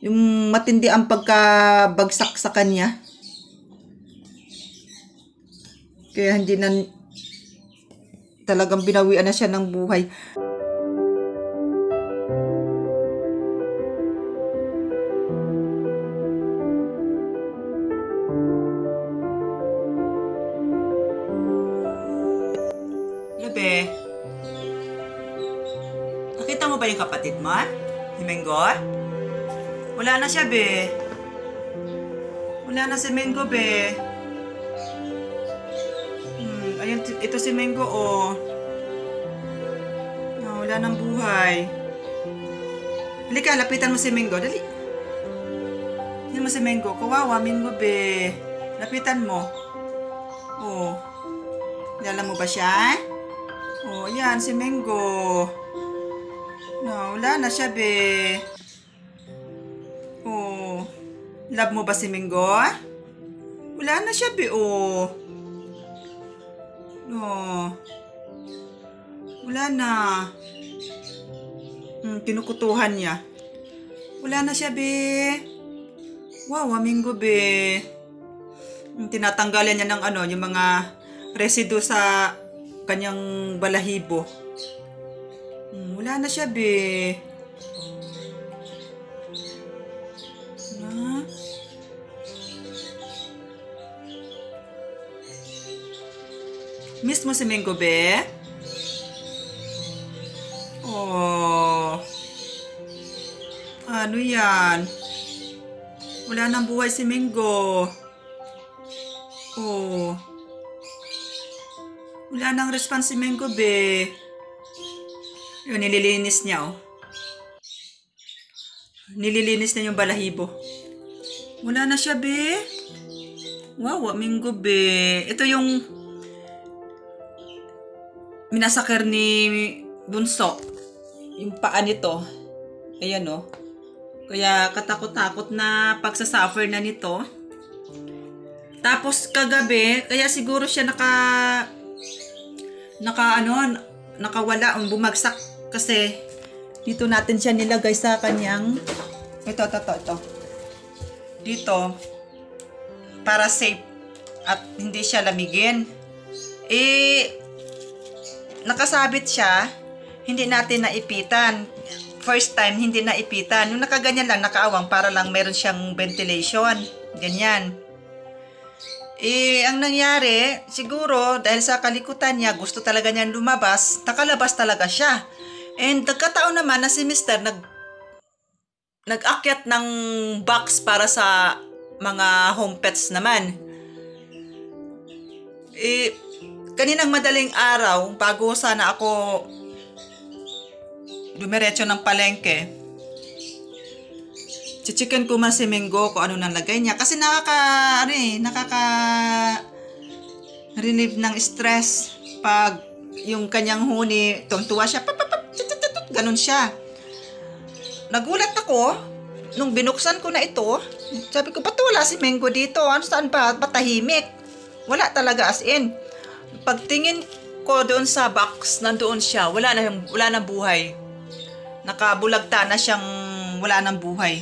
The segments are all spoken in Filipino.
Yung matindi ang pagkabagsak sa kanya. Kaya hindi na talagang binawian na siya ng buhay. Be, nakita mo ba yung kapatid mo? Si Mengo? Wala na siya, be. Wala na si Mengo, be. Ayun, ito si Mengo, oh. Oh, wala nang buhay. Halika, lapitan mo si Mengo. Dali. Hindi mo si Mengo. Kawawa, Mengo, be. Lapitan mo. Oh. Kilala mo ba siya? Oh, yan, si Mengo. No, wala na siya, be. Oh. Love mo ba si Mengo? Wala na siya, be, oh. No. Wala na. Kinukutuhan niya. Wala na siya, be. Wow, Mengo, be. Tinatanggalan niya ng ano, yung mga residue sa kanyang balahibo. Wala na siya, be. Miss mo si Mengo, be? Oh. Ano yan? Wala nang buhay si Mengo. Oh. Wala nang response si Mengo, be. Yun, nililinis niya, oh. Nililinis niya yung balahibo. Wala na siya, be. Wow, Mengo, be. Ito yung minasakir ni Bunso. Yung paa nito. Ayan, oh. Kaya katakot-takot na pagsasuffer na nito. Tapos kagabi, kaya siguro siya nakawala, bumagsak kasi dito natin siya nilagay sa kanyang ito dito para safe at hindi siya lamigin. Nakasabit siya, hindi natin naipitan. First time hindi naipitan. Yung nakaganyan lang, nakaawang para lang meron siyang ventilation. Ganyan. Ang nangyari, siguro dahil sa kalikutan niya, gusto talaga niyang lumabas, nakalabas talaga siya. And nagkataon naman na si Mr. nag-akyat ng box para sa mga home pets naman. Kaninang madaling araw, bago sana ako dumiretso ng palengke, chichikin ko man si Mengo kung ano nang lagay niya. Kasi nakaka-relieve ng stress pag yung kanyang huni, tuntua siya, ganun siya. Nagulat ako nung binuksan ko na ito. Sabi ko, ba't wala si Mengo dito? Ano, saan ba? Patahimik. Wala talaga, as in. Pagtingin ko doon sa box, nandoon siya. Wala nang buhay. Nakabulagta na siyang wala nang buhay.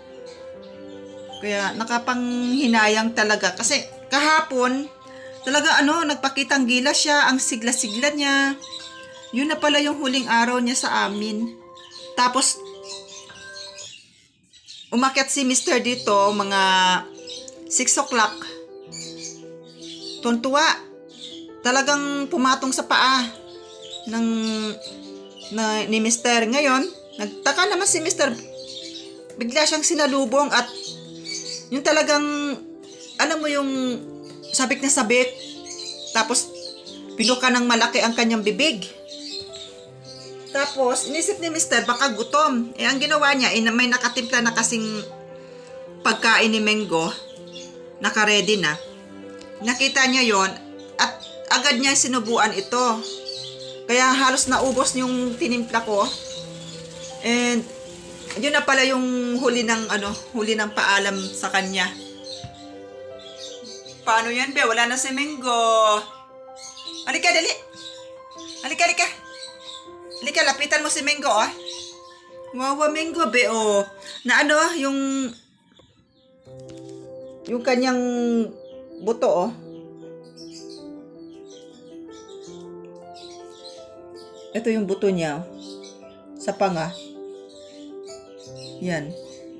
Kaya nakapanghinayang talaga. Kasi kahapon, talaga nagpakitang gila siya. Ang sigla-sigla niya. Yun na pala yung huling araw niya sa amin. Tapos, umakyat si Mr. dito, mga 6 o'clock. Tuntua. Talagang pumatong sa paa ni Mr. Ngayon, nagtaka naman si Mr. Bigla siyang sinalubong at yung talagang, alam mo yung sabik na sabik. Tapos, pinuka ng malaki ang kanyang bibig. Tapos, inisip ni Mr. baka gutom. Ang ginawa niya, may nakatimpla na kasing pagkain ni Mengo. Naka-ready na. Nakita niya yon at agad niya sinubuan ito. Kaya halos naubos yung tinimpla ko. And, yun na pala yung huli ng paalam sa kanya. Paano yan, be? Wala na si Mengo. Halika, dali. Halika, lapitan mo si Mengo, oh. Wawa, Mengo, be, oh. Na ano, yung kanyang buto, oh. Ito yung buto niya, oh. Sa panga. Yan.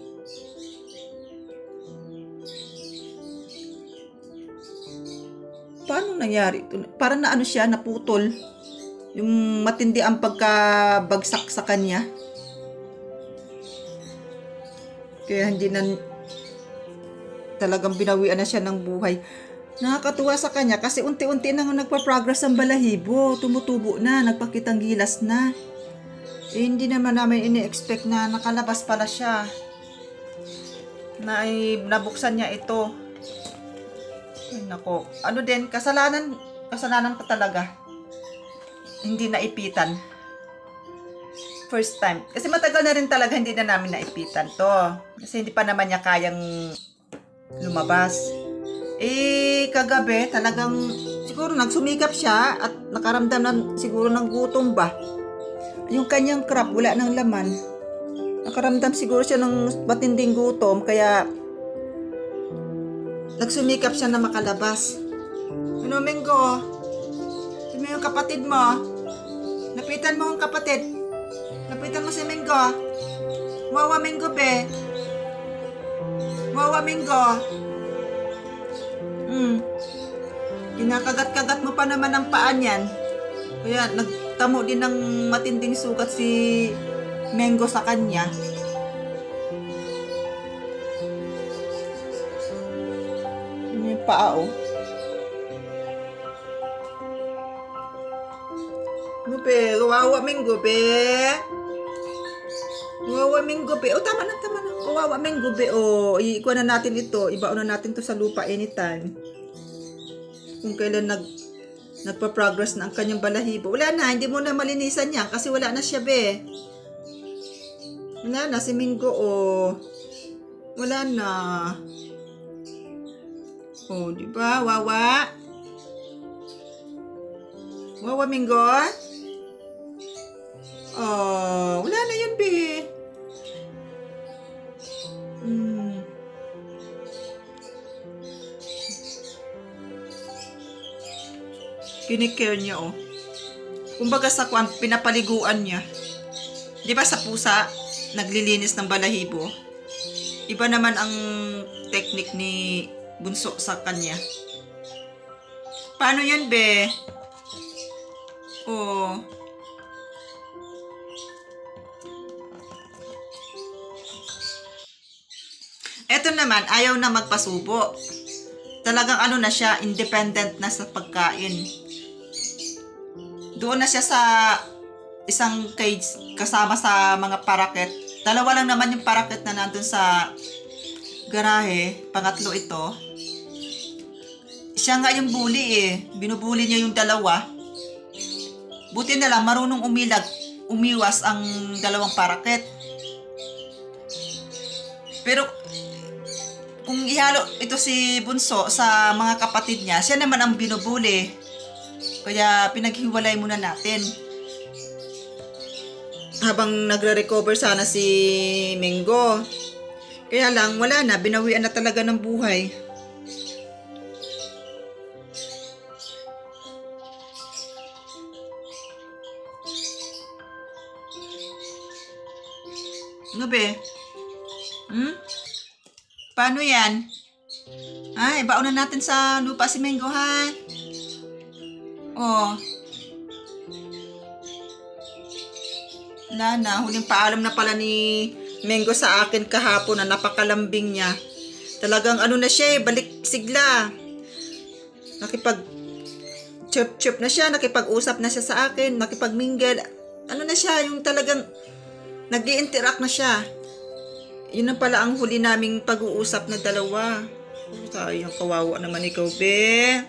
Paano nangyari ito? Parang na ano siya, naputol. Yung matindi ang pagkabagsak sa kanya. Kaya hindi na talagang binawian na siya ng buhay. Nakakatuwa sa kanya kasi unti-unti nang nagpa-progress ang balahibo. Tumutubo na, nagpakitang gilas na. Eh, hindi naman namin ini-expect na nakalabas pala siya. Nabuksan niya ito. Ay, nako. Ano din, kasalanan ko talaga. Hindi naipitan. First time. Kasi matagal na rin talaga hindi na namin naipitan to. Kasi hindi pa naman niya kayang lumabas. Eh, kagabi talagang siguro nagsumikap siya at nakaramdam na siguro ng gutom ba. Yung kanyang crab wala ng laman. Nakaramdam siguro siya ng matinding gutom kaya nagsumikap siya na makalabas. Ano, Minggo? Sino yung kapatid mo? Lapitan mo ang kapatid. Lapitan mo si Minggo. Wawa, Minggo, be. Wawa, Minggo. Kinakagat-kagat mo pa naman ang paa niyan. Kaya nagtamo din ng matinding sugat si Minggo sa kanya. Yung paa, oh. Ano, be? Kawawa, Minggo, be. Kawawa, Minggo, be. Oh, tama na. Kawawa, Minggo, be. Oh, ikuha na natin ito. Ibaon na natin to sa lupa anytime. Kung kailan nagpa-progress na ang kanyang balahibo. Wala na, hindi mo na malinisan yan kasi wala na siya, be. Wala na, si Minggo, oh. Wala na. Oh, di ba? Wawa. Wawa, Minggo. Oh, wala na yun, be. Kinikare niya, oh. Kumbaga sa pinapaliguan niya. Di ba sa pusa, naglilinis ng balahibo? Iba naman ang technique ni Bunso sa kanya. Paano yan, be? Oh. Eto naman, ayaw na magpasubo. Talagang ano na siya, independent na sa pagkain. Doon na siya sa isang cage kasama sa mga paraket. Dalawa lang naman yung paraket na nandun sa garahe. Pangatlo ito. Siya nga yung bully eh. Binubuli niya yung dalawa. Buti na lang marunong umiwas ang dalawang paraket. Pero kung ihalo ito si Bunso sa mga kapatid niya, siya naman ang binubuli. Kaya pinaghiwalay muna natin. Habang nagre-recover sana si Minggo. Kaya lang, wala na. Binawian na talaga ng buhay. Ano, be? Paano yan? Ay, baon na natin sa lupa si Minggo, ha? Oh. Wala na. Huling paalam na pala ni Minggo sa akin kahapon na napakalambing niya. Talagang ano na siya, balik sigla. Nakipag chup-chup na siya, nakipag-usap na siya sa akin, nakipag-mingle. Ano na siya, yung talagang nag-i-interact na siya. Yun na pala ang huli naming pag-uusap na dalawa. Oh, sayang, kawawa naman ikaw, be.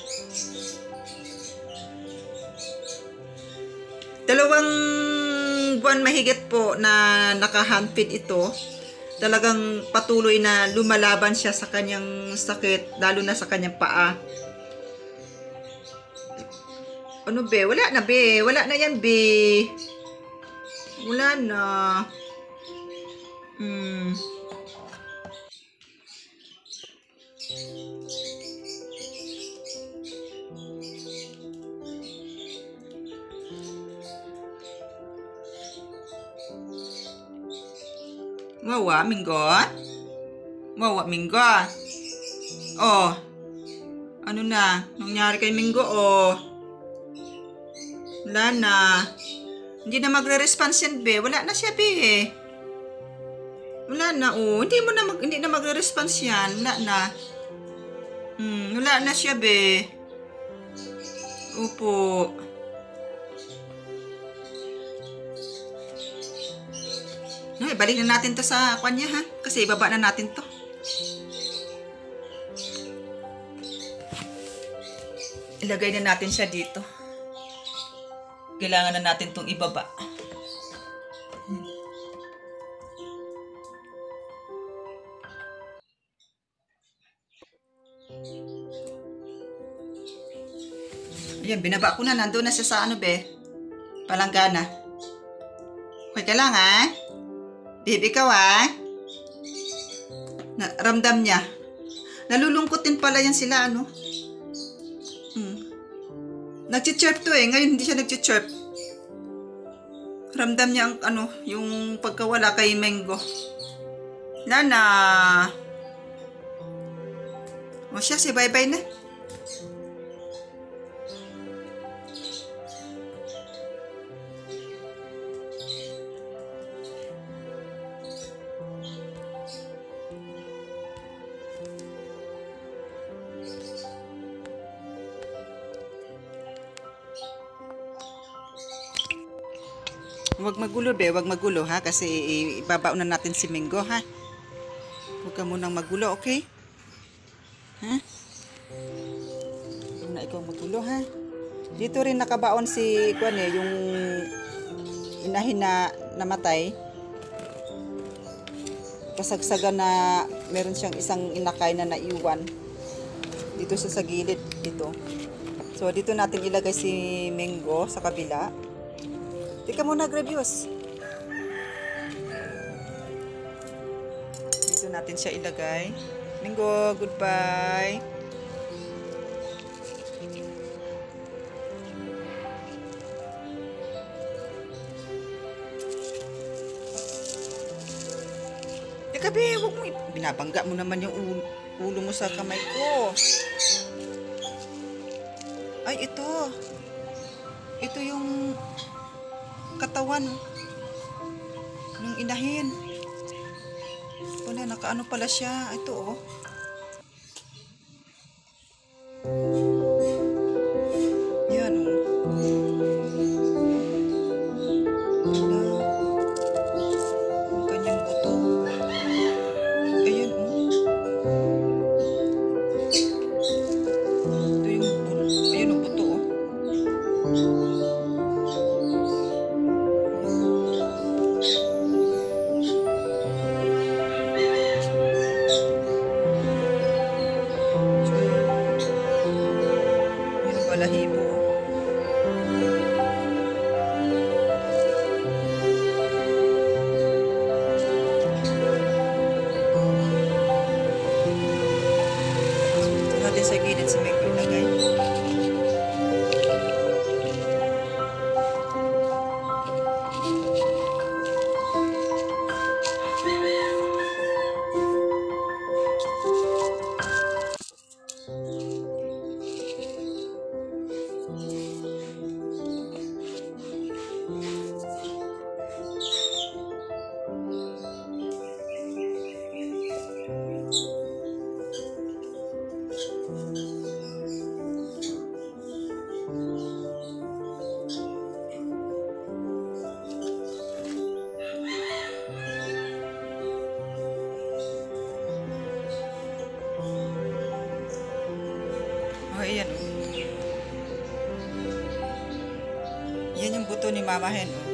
2 buwan mahigit po na naka-handfeed ito. Talagang patuloy na lumalaban siya sa kanyang sakit, lalo na sa kanyang paa. Ano, be? Wala na, be. Wala na yan, be. Wala na. Hmm. Wawa, Minggo? Wawa, Minggo? Oh, ano na? Nangyari kay Minggo, oh. Wala na. Hindi na magre-response yan, be. Wala na siya, be. Wala na, oh. Hindi na magre-response yan. Wala na. Wala na siya, be. Opo. No, ibalik na natin to sa kanya, ha? Kasi ibaba na natin to. Ilagay na natin siya dito. Kailangan na natin tong ibaba. Ayan, binaba ko na. Nandun na siya sa ano, be. Palanggana. Okay ka lang, ha? Babe, ikaw, ha? Ramdam niya. Nalulungkot din pala yan sila, ano? Nag-chirp to eh. Ngayon hindi siya nag-chirp. Ramdam niya ang ano, yung pagkawala kay Minggo. Lana. O siya, si bye-bye na. Huwag magulo, be. Huwag magulo, ha? Kasi ibabaon na natin si Minggo, ha? Huwag ka munang magulo, okay? Ha? Huwag na ikaw magulo, ha? Dito rin nakabaon si Kwan eh, yung inahin na namatay. Kasagsagan na meron siyang isang inakay na naiwan. Dito siya sa gilid, dito. So, dito natin ilagay si Minggo sa kabila. Tika muna, Gravius. Dito natin siya ilagay. Minggo, goodbye. Teka, be, huwag mo. Binabangga mo naman yung ulo mo sa kamay ko. Ay, ito. Ito yung katawan ng inahin. Wala, nakaano pala siya. Ito, oh. Yan, oh. Wala. Ang kanyang buto. Ayan, oh. Ito yung ayan, oh, buto, oh. Balahibo. Ito natin sa gilid sa may ilagay. Oh, ayan. Yan yung buto ni Mama Hen. Oh.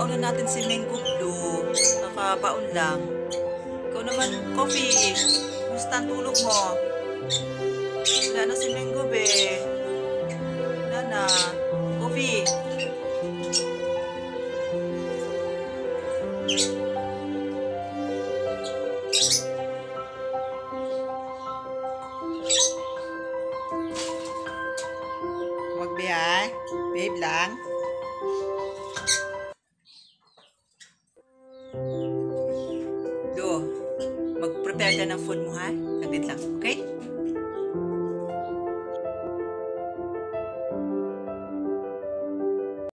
baon na natin si Mango Blue. Nakabaon lang. Ikaw naman, Coffee. Kumusta ang tulog mo? Wala na si Mango, be. Wala na. Coffee. Wag be ha. Babe lang. Do, mag-prepare ka ng food mo ha. Saglit lang, okay?